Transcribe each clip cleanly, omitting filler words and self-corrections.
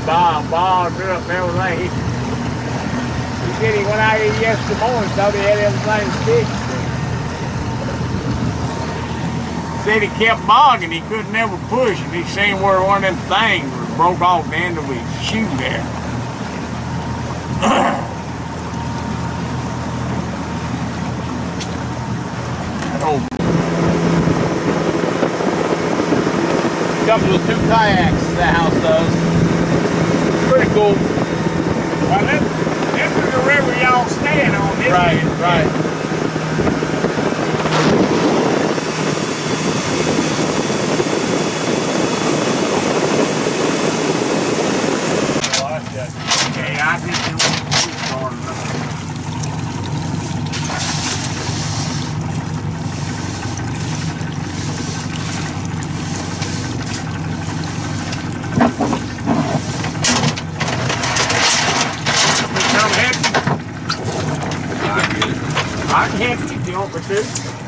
bogged up and everything. He said he went out here yesterday morning, thought he had everything fixed. Said he kept bogging, he couldn't never push it. He seen where one of them things was broke off the end of his shoe there. Comes with 2 kayaks, the house does. Pretty cool. Well, this is the river y'all stand on. This right. Okay, I just don't want to get started. I can help you if you want me to.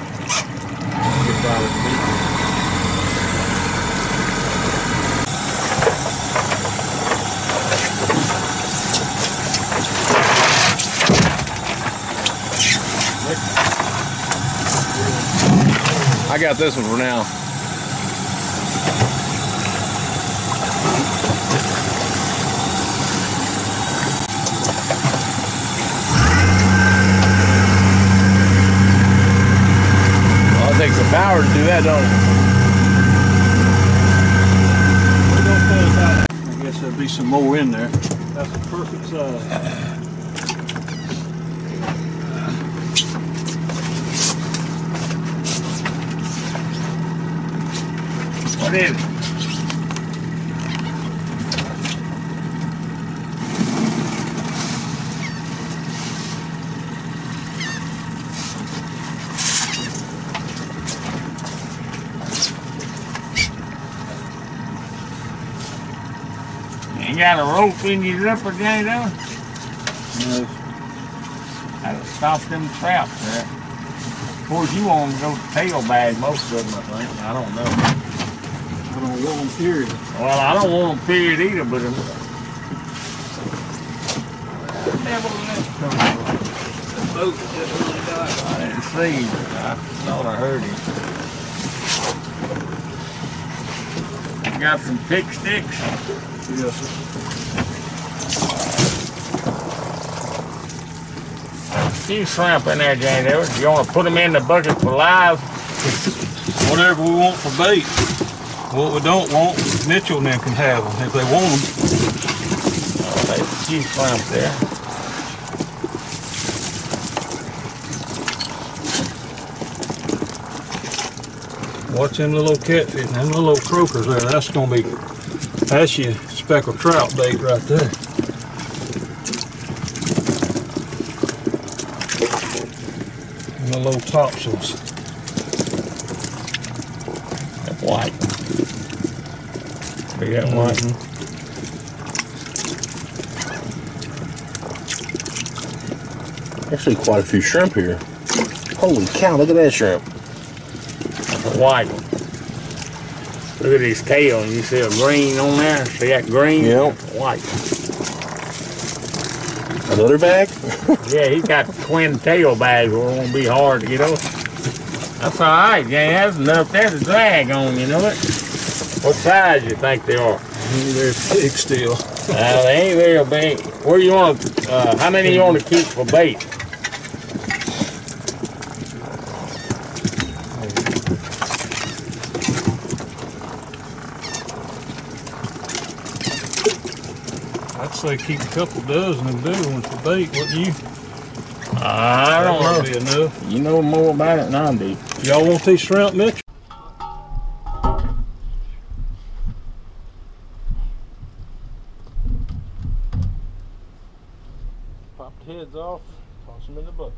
I got this one for now. It takes some power to do that, don't it? I guess there'll be some more in there. That's the perfect size. What is it? You got a rope in your zipper, Jane, though? No. That'll stop them traps there. Of course, you want them to go to tail bag, most of them, I think. I don't know. I don't want them, period. Well, I don't want them, period, either, but... The boat just really died. I didn't see. I thought I heard him. You got some pick sticks? Yes, sir. Few shrimp in there, Jane. You want to put them in the bucket for live? Whatever we want for bait. What we don't want, Mitchell and them can have them if they want them. Oh, there's a few shrimp there. Watch them little catfish, them little croakers there. That's your speckled trout bait right there. And the little topsails. That white. Big that white. Actually, quite a few shrimp here. Holy cow, look at that shrimp. That's a white one. Look at his tail, and you see a green on there? See that green? Yep. White. Another bag? Yeah, he's got twin tail bags where it won't be hard to get over. That's all right, Jane. That's enough there to drag on, you know it? What size you think they are? They're big still. They ain't very big. Where you want to, how many you want to keep for bait? I'd say keep a couple dozen of bigger ones for bait, wouldn't you? I don't know. That'd be enough. You know more about it than I do. Y'all want these shrimp, Mitch? Pop the heads off, toss them in the bucket.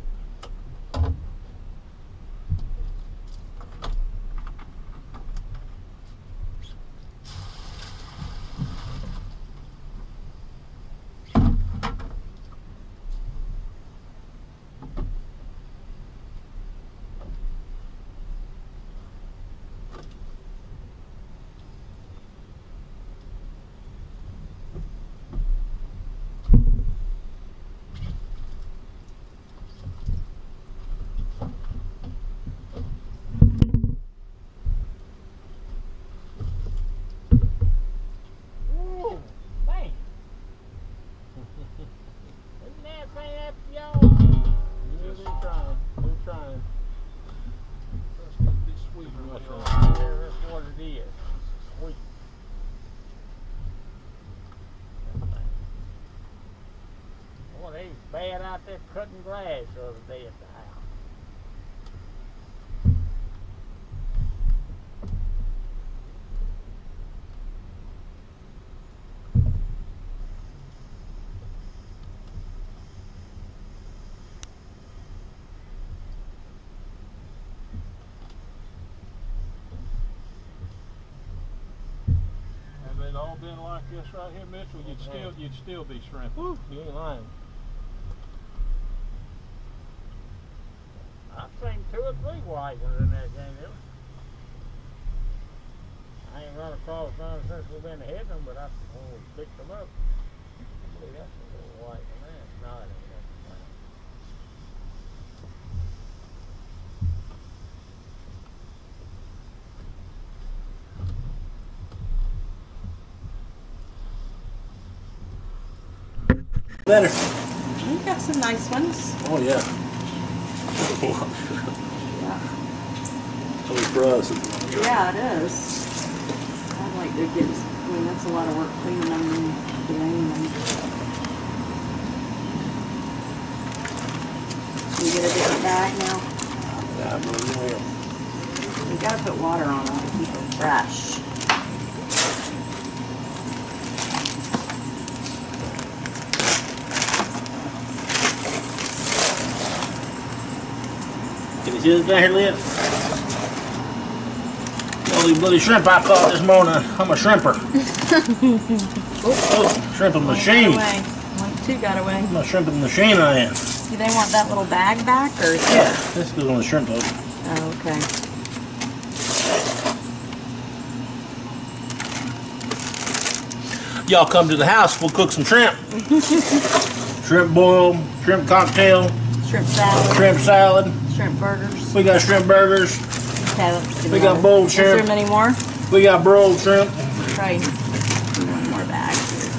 out there cutting grass the other day at the house. Had it all been like this right here, Mitchell, you'd still be shrimping. Woo, you ain't lying. I've seen 2 or 3 white ones in that game. I ain't run across none since we've been hitting them, but I picked them up. See, that's a little white one there. No, it ain't. Better. You got some nice ones. Oh yeah. Yeah. Only for us. Yeah, it is. I'd like to get, I mean, that's a lot of work cleaning them and draining them. You get a different bag now? Yeah, I really will. You gotta put water on them to keep them fresh. Can you see this down here, Lynn? All these bloody shrimp I caught this morning. I'm a shrimper. Oh, shrimping machine. Got away. 1, 2 got away. I'm a shrimping machine I am. Do they want that little bag back, or? Yeah, this goes on the shrimp boat. Oh, okay. Y'all come to the house, we'll cook some shrimp. Shrimp boil, shrimp cocktail, Shrimp salad, shrimp salad. shrimp burgers. We got shrimp burgers. Okay, let's do We got another. boiled Is there shrimp. many more? We got broiled shrimp. Try 1 more bag.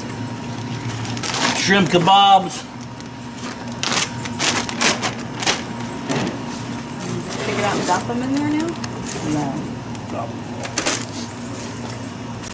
Shrimp kebabs. Take it out and dump them in there now? No. Stop.